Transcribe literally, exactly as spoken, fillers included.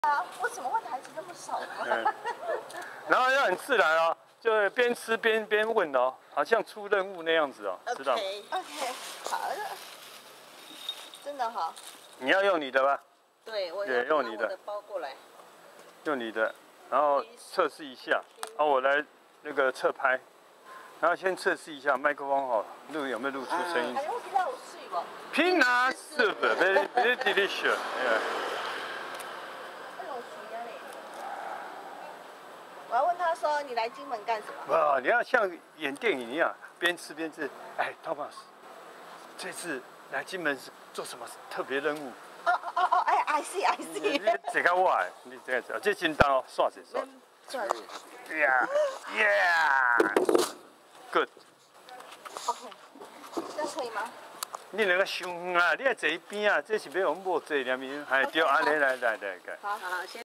啊，为什么会台词这么少啊？ 嗯，然后要很自然哦，就边吃边边问哦，好像出任务那样子哦，知道吗 OK OK， 好的，真的好。 你要用你的吧， 对，我对，用你的， 的包过来。 用你的，然后测试一下，然后我来那个侧拍，然后先测试一下麦克风哦，录有没有录出声音。 哎，我知道有水无 ？Peanut soup, very very delicious. Yeah. 我要问他说：“你来金门干什么？” 哇，你要像演电影一样，边吃边吃。哎 ，Thomas， 这次来金门是做什么特别任务？ 哦哦哦哦，哎 ，I see I see。 你这个我，你这个这真当哦，刷子刷。 转。 Yeah, yeah, good. OK， 这样可以吗？ 你两个伤远啊！你要坐一边啊，这是要我们无坐两边，还对，安尼来来来， 好好，先。